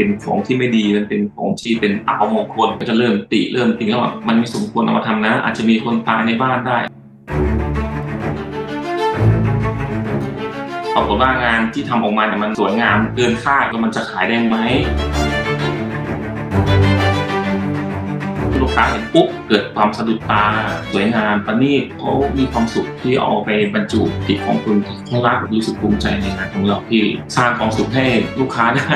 เป็นของที่ไม่ดีมันเป็นของที่เป็นอัปมงคลก็จะเริ่มติแล้วว่ามันไม่สมควรเอามาทำนะอาจจะมีคนตายในบ้านได้ปรากฏว่างานที่ทำออกมาเนี่ยมันสวยงามเกินคาดแล้วมันจะขายได้ไหมลูกค้าเห็นปุ๊บเกิดความสะดุดตาสวยงามประณีตเขามีความสุขที่เอาไปบรรจุติดของคุณที่เขารักรู้สึกภูมิใจในงานของเราที่สร้างความสุขให้ลูกค้าได้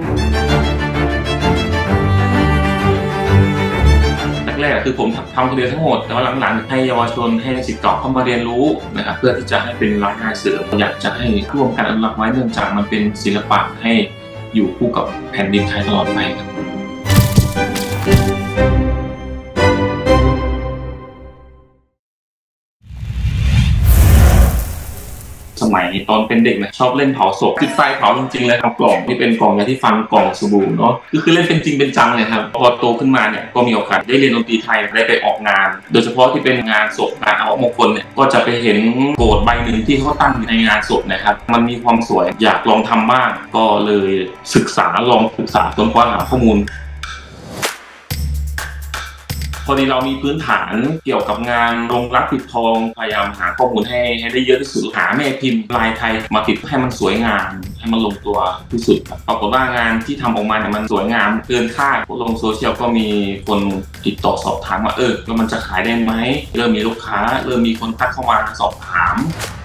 แรกคือผมทำคนเดียวทั้งหมดแต่ว่าหลังๆให้เยาวชนให้ศิษย์เก่าเข้ามาเรียนรู้นะครับเพื่อที่จะให้เป็นรายได้เสริมอยากจะให้ร่วมกันอนุรักษ์ไว้เนื่องจากมันเป็นศิลปะให้อยู่คู่กับแผ่นดินไทยตลอดไปครับสมัยตอนเป็นเด็กนะชอบเล่นเผาศพจุดไฟเผาจริงๆเลยครับกล่องที่เป็นกล่องยาที่ฟันกล่องสบู่เนาะคือเล่นเป็นจริงเป็นจังเลยครับพอโตขึ้นมาเนี่ยก็มีโอกาสได้เรียนดนตรีไทยได้ไปออกงานโดยเฉพาะที่เป็นงานศพงานอัปมงคลเนี่ยก็จะไปเห็นโกรธใบหนึ่งที่เขาตั้งในงานศพนะครับมันมีความสวยอยากลองทำบ้างก็เลยศึกษาค้นคว้าหาข้อมูลพอดีเรามีพื้นฐานเกี่ยวกับงานลงรักปิดทองพยายามหาข้อมูลให้ได้เยอะที่สุดหาแม่พิมพ์ลายไทยมาติดให้มันสวยงามให้มันลงตัวที่สุดปรากฏว่างานที่ทำออกมาเนี่ยมันสวยงามเกินคาดลงโซเชียลก็มีคนติดต่อสอบถามว่าแล้วมันจะขายได้ไหมเริ่มมีลูกค้าเริ่มมีคนทักเข้ามาสอบถาม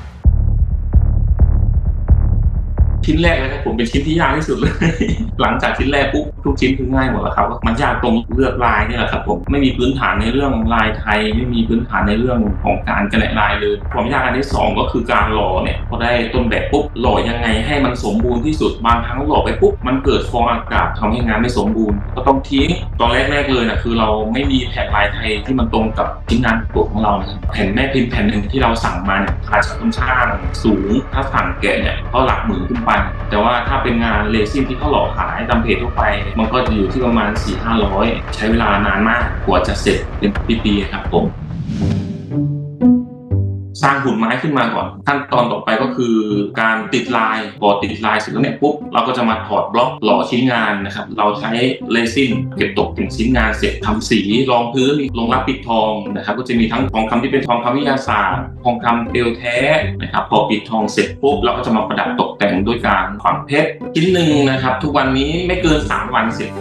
ชิ้นแรกเลยครับผมเป็นชิ้นที่ยากที่สุดเลยหลังจากชิ้นแรกปุ๊บทุกชิ้นคือง่ายหมดแล้วครับมันยากตรงเลือกลายนี่แหละครับผมไม่มีพื้นฐานในเรื่องลายไทยไม่มีพื้นฐานในเรื่องของการกระแหน่ลายเลยความยากอันที่2ก็คือการหล่อเนี่ยพอได้ต้นแบบปุ๊บหล่อยังไงให้มันสมบูรณ์ที่สุดบางครั้งหล่อไปปุ๊บมันเกิดฟองอากาศทำให้งานไม่สมบูรณ์ก็ต้องทิ้งตอนแรกเลยนะคือเราไม่มีแผ่นลายไทยที่มันตรงกับชิ้นงานตัวของเรานะครับแผ่นแม่พิมพ์แผ่นหนึ่งที่เราสั่งมาเนี่ยราคาค่อนข้างสูงถ้าสั่งแกะเนี่ยก็หลักหมื่นขึ้นไปแต่ว่าถ้าเป็นงานเรซินที่เขาหล่อขายตามเพจทั่วไปมันก็จะอยู่ที่ประมาณ 400-500 ใช้เวลานานมากกว่าจะเสร็จเป็นปีๆครับผมสร้างหุ่นไม้ขึ้นมาก่อนขั้นตอนต่อไปก็คือการติดลายพอติดลายเสร็จแล้วเนี่ยปุ๊บเราก็จะมาถอดบล็อกหล่อชิ้นงานนะครับเราใช้เรซินเก็บตกแต่งชิ้นงานเสร็จทำสีรองพื้นลงรักปิดทองนะครับก็จะมีทั้งทองคำที่เป็นทองคำวิทยาศาสตร์ทองคำเปลวแท้นะครับพอปิดทองเสร็จปุ๊บเราก็จะมาประดับตกแต่งด้วยการฝังเพชรชิ้นหนึ่งนะครับทุกวันนี้ไม่เกิน3 วันเสร็จ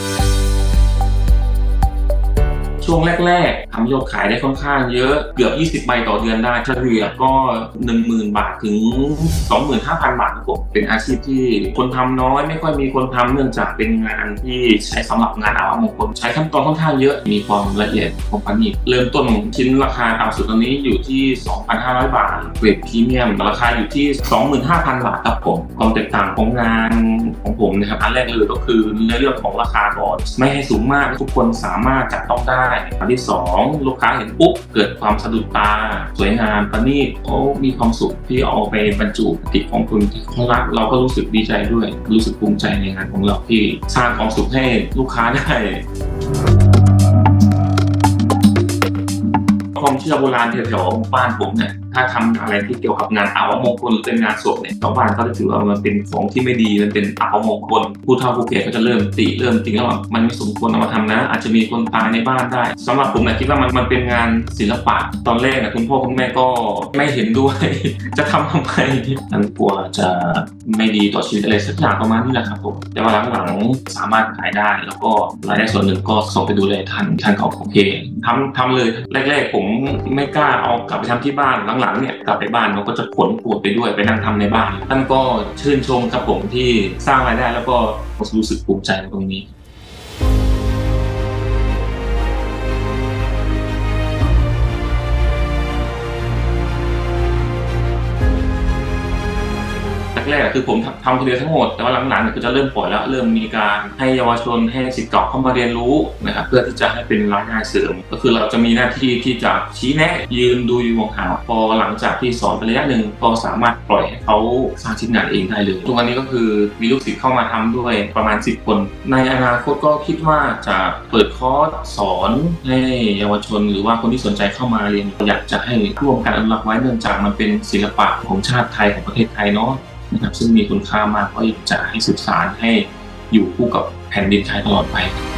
ช่วงแรกๆทำยอดขายได้ค่อนข้างเยอะเกือบ20 ใบต่อเดือนได้เฉลี่ยก็ 10,000 บาทถึง 25,000 บาทครับผมเป็นอาชีพที่คนทำน้อยไม่ค่อยมีคนทำเนื่องจากเป็นงานที่ใช้สำหรับงานอัปมงคลใช้ขั้นตอนค่อนข้างเยอะมีความละเอียดของประณีตเริ่มต้นชิ้นราคาต่ำสุดตอนนี้อยู่ที่ 2,500 บาทเกรดพรีเมียมราคาอยู่ที่ 25,000 บาทครับผมความแตกต่างของงานของผมนะครับอันแรกเลยก็คือในเรื่องของราคาก่อนไม่ให้สูงมากทุกคนสามารถจับต้องได้อันที่2ลูกค้าเห็นปุ๊บเกิดความสะดุดตาสวยงามประณีตเขามีความสุขที่เอาไปบรรจุติดของคุณที่เขารักเราก็รู้สึกดีใจด้วยรู้สึกภูมิใจในงานของเราที่สร้างความสุขให้ลูกค้าได้ความเชื่อโบราณแถวๆบ้านผมเนี่ยถ้าทำอะไรที่เกี่ยวกับงานอัปมงคลหรือเป็นงานศพเนี่ยชาวบ้านก็จะถือว่ามันเป็นของที่ไม่ดีมันเป็นอัปมงคลผู้เฒ่าผู้แก่ก็จะเริ่มจริงแล้วมันไม่สมควรเอามาทำนะอาจจะมีคนตายในบ้านได้สำหรับผมคิดว่ามันเป็นงานศิลปะตอนแรกคุณพ่อคุณแม่ก็ไม่เห็นด้วยจะทำไมมันกลัวจะไม่ดีต่อชีวิตอะไรสักอย่างประมาณนี้แหละครับผมแต่ว่าหลังๆสามารถขายได้แล้วก็รายได้ส่วนหนึ่งก็ส่งไปดูแลท่านเขาโอเคทำเลยแรกๆผมไม่กล้าเอากลับไปทำที่บ้านหลังๆเนี่ยกลับไปบ้านเราก็จะขนขวดไปด้วยไปนั่งทำในบ้านท่านก็ชื่นชมครับผมที่สร้างรายได้แล้วก็รู้สึกภูมิใจในตรงนี้แรกคือผมทำคนเดียวทั้งหมดแต่ว่าหลังๆก็จะเริ่มปล่อยแล้วเริ่มมีการให้เยาวชนให้ศิษย์เก่าเข้ามาเรียนรู้นะครับเพื่อที่จะให้เป็นรายได้เสริมก็คือเราจะมีหน้าที่ที่จะชี้แนะยืนดูอยู่ห่างๆพอหลังจากที่สอนไประยะหนึ่งก็สามารถปล่อยให้เขาสร้างชิ้นงานเองได้เลยทุกวันนี้ก็คือมีลูกศิษย์เข้ามาทำด้วยประมาณ10 คนในอนาคตก็คิดว่าจะเปิดคอร์สสอนให้เยาวชนหรือว่าคนที่สนใจเข้ามาเรียนอยากจะให้ร่วมกันอนุรักษ์ไว้เนื่องจากมันเป็นศิลปะของชาติไทยของประเทศไทยเนาะนะครับซึ่งมีคุณค่ามากก็จะให้สืบสานให้อยู่คู่กับแผ่นดินไทยตลอดไป